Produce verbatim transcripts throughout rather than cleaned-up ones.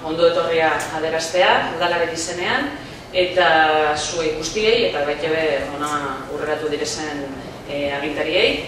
ondo etorria adieraztea, udalaren izenean, eta zuei guztiei, eta baita be ona urreratu direzen e, agintariei,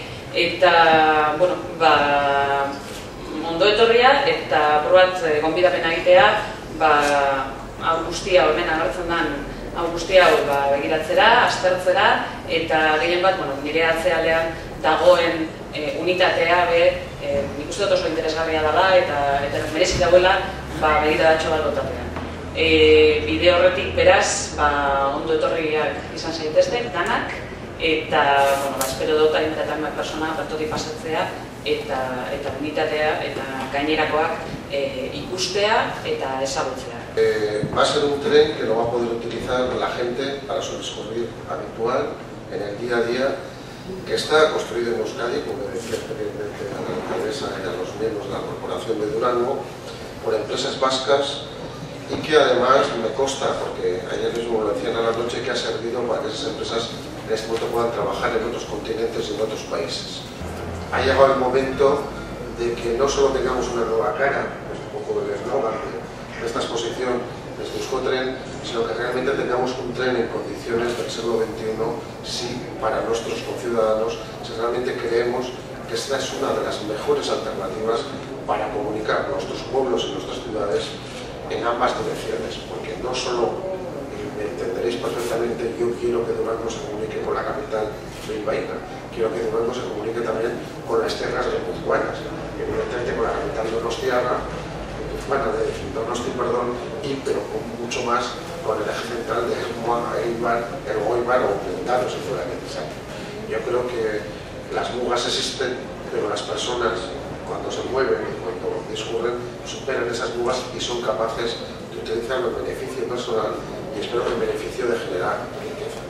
eta, bueno, ba, ondo etorria, eta probat e, gonbidapena egitea, ba, hau guztia, hemen agertzen den, hau guztia hau ba, begiratzera, aztertzera, eta gehien bat, bueno, nire atzealdean dagoen e, unitatea be, e, nik uste dut oso interesgarria dela, eta, eta merezi dagoela ba, begiradatxo bat botapean. E, bide horretik beraz, ba, ondo etorriak izan zaitezte, danak, eta, bueno, ba, espero dut hainbat eta hainbat persona bertotik pasatzea, eta, eta unitatea, eta gainerakoak e, ikustea eta ezagutzea. Eh, va a ser un tren que lo va a poder utilizar la gente para su discurrir habitual en el día a día, que está construido en Euskadi, como decía anteriormente a la alcaldesa y a los miembros de la Corporación de Durango, por empresas vascas y que además me consta, porque ayer mismo lo decían a la noche, que ha servido para que esas empresas en este momento puedan trabajar en otros continentes y en otros países. Ha llegado el momento de que no solo tengamos una nueva cara, es un poco del eslogan de esta exposición desde Euskotren, sino que realmente tengamos un tren en condiciones del siglo veintiuno, si para nuestros conciudadanos, si realmente creemos que esta es una de las mejores alternativas para comunicar nuestros pueblos y nuestras ciudades en ambas direcciones, porque no solo, me entenderéis perfectamente, yo quiero que Durango se comunique con la capital bilbaína, quiero que Durango se comunique también con las tierras guipuzcoanas, evidentemente con la capital donostiarra, bueno, de Donosti, perdón, y pero con mucho más con el eje central de Eibar, Elgoibar o Plentano, si fuera necesario. Yo creo que las mugas existen, pero las personas, cuando se mueven y cuando discurren, superan esas mugas y son capaces de utilizarlo en beneficio personal y espero que en beneficio de generar riqueza.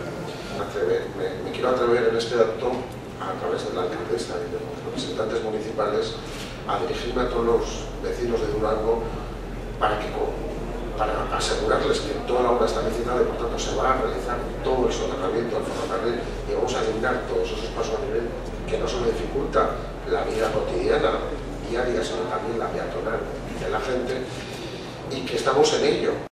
Me, me quiero atrever en este acto, a través de la alcaldesa y de los representantes municipales, a dirigirme a todos los vecinos de Durango para, que, para asegurarles que toda la obra está licitada y por tanto se va a realizar todo el soterramiento del ferrocarril y vamos a eliminar todos esos pasos a nivel que no solo dificulta la vida cotidiana, diaria, sino también la peatonal de la gente, y que estamos en ello.